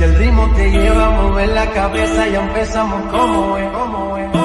Si el ritmo te lleva a mover la cabeza, ya empezamos como es, como es.